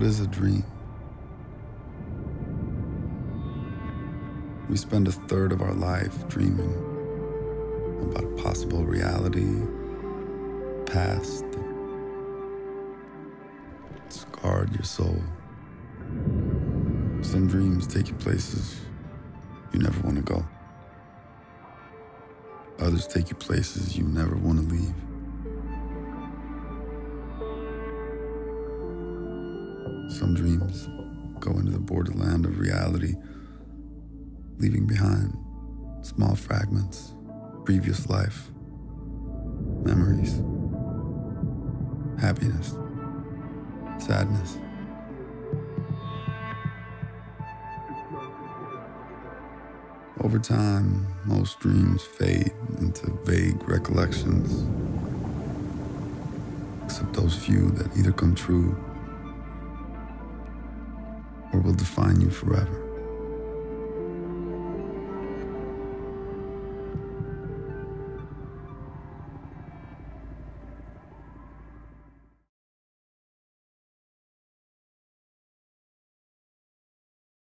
What is a dream? We spend a third of our life dreaming about a possible reality, past that scarred your soul. Some dreams take you places you never want to go. Others take you places you never want to leave. Some dreams go into the borderland of reality, leaving behind small fragments, previous life, memories, happiness, sadness. Over time, most dreams fade into vague recollections, except those few that either come true or will define you forever.